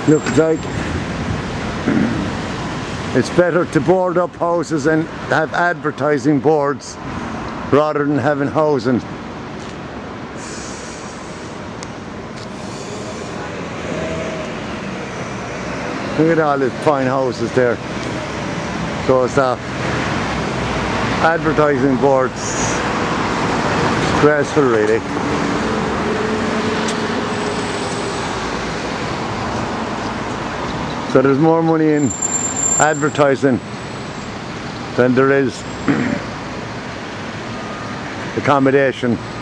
Looks like it's better to board up houses and have advertising boards rather than having housing. Look at all these fine houses there. Goes off. Advertising boards. Disgraceful, really. So there's more money in advertising than there is accommodation.